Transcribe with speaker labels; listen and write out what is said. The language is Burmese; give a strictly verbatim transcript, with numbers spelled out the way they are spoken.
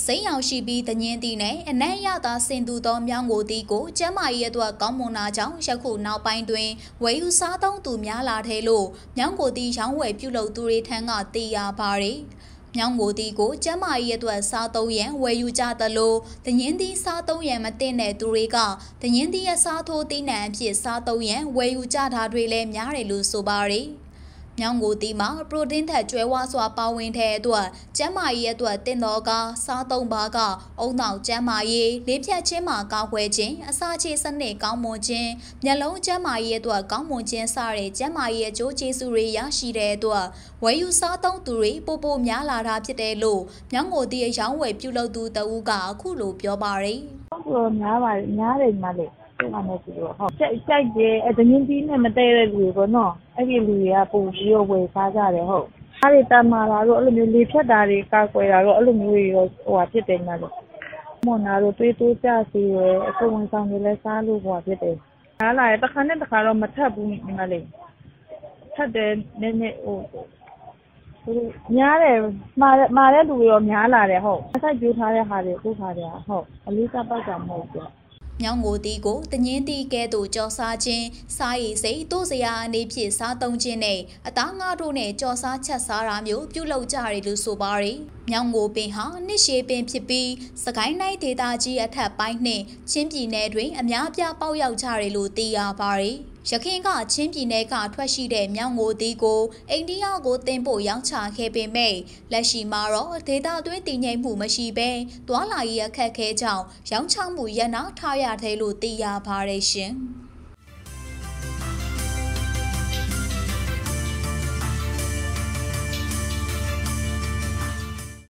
Speaker 1: စိမ်းရောင်ရှိပြီးတညင်းတီနဲ့အနက်ရသာစင်သူသောမြောင်းကိုတီကိုကျမ်းမာရေးအတွက်ကောင်းမွန်တာကြောင့်ယခုနောက်ပိုင်းတွင်ဝယ်ယူစားသုံးသူများလာတယ်လို့မြောင်းကိုတီရောင်းဝယ်ပြုလုပ်သူတွေထံကသိရပါတယ်။မြောင်းကိုတီကိုကျမ်းမာရေးအတွက်စားသုံးရန်ဝယ်ယူကြသလိုတညင်းတီစားသုံးရန်မတင်တဲ့သူတွေကတညင်းတီရဲ့စားထိုးတီးနှံအဖြစ်စားသုံးရန်ဝယ်ယူကြတာတွေလည်းများတယ်လို့ဆိုပါတယ်။မြောင်းကိုတီမှာပရိုတင်းထက်ကျွဲဝါစွာပါဝင်တဲ့အတွက်ကျန်းမာရေးအတွက်တင်တော်ကစားသုံးပါကအုံနောက်ကျန်းမာရေးလေးဖြတ်ချင်းမှာကောက်ွယ်ခြင်းအစာချေစနစ်ကောင်းမွန်ခြင်းမျက်လုံးကျန်းမာရေးအတွက်ကောင်းမွန်ခြင်းစတဲ့ကျန်းမာရေးအကျိုးကျေးဇူးတွေရရှိတဲ့အတွက်ဝယ်ယူစားသုံးသူတွေပိုပိုများလာတာဖြစ်တယ်လို့မြောင်းကိုတီအရောင်းဝယ်ပြုလုပ်သူတဦးကအခုလိုပြောပါတယ်
Speaker 2: ။ဟုတ်များပါတယ်များတယ်မလေး။ဟုတ်တယ်ဆိုတော့ဟုတ်ကြိုက်ကြိုက်တယ်အတင်းကြီးနဲ့မတည့်တဲ့လူတွေပေါ့နော်အဲ့ဒီလူတွေကပုံပြီးတော့ဝယ်စားကြတယ်ဟုတ်အားတွေတန်မာလာတော့အဲ့လိုမျိုးလေဖြတ်တာတွေကာကွယ်တာတော့အဲ့လိုမျိုးတွေရောဟိုဟာဖြစ်တယ်များလို့မွန်နာတို့တွေးတိုးကြစီရယ်အကုန်ဝန်ဆောင်တွေလည်းစားလို့ဟိုဟာဖြစ်တယ်အားလာတစ်ခါနဲ့တစ်ခါတော့မထပ်ဘူးညီမလေးထပ်တယ်နည်းနည်းဟိုများတယ်မာမာတဲ့လူတွေရောများလာတယ်ဟုတ်အဆိုင်ပြိုးထားတဲ့ဟာတွေအခုခါတည်းဟုတ်အလေးစားပေါက်တာမဟုတ်ဘူး
Speaker 1: မြောင်းကိုတီကိုတညင်းတီကဲ့သို့ကြော်စားခြင်းစားရည်စိတ်တို့စရာအနေဖြင့်စားသုံးခြင်းနဲ့အသားငါးတို့နဲ့ကြော်စားချက်စားတာမျိုးပြုလုပ်ကြရတယ်လို့ဆိုပါတယ်။မြောင်းကိုပင်ဟာနှစ်ရှည်ပင်ဖြစ်ပြီးစကိုင်းတိုင်းဒေသကြီးအထက်ပိုင်းနှင့်ချင်းပြည်နယ်တွင်အများပြားပေါက်ရောက်ကြတယ်လို့သိရပါတယ်။ရခိုင်ကချင်းပြည်နယ်ကထွက်ရှိတဲ့မြောင်းကိုတီကိုအိန္ဒိယကိုတင်ပို့ရောင်းချခဲ့ပေမဲ့လက်ရှိမှာတော့ဒေသတွင်းတည်ငြိမ်မှုမရှိဘဲတွာလာရေးအခက်အခဲကြောင့်ရောင်းချမှုရပ်နားထားရတယ်လို့သိရပါတယ်ရှင်။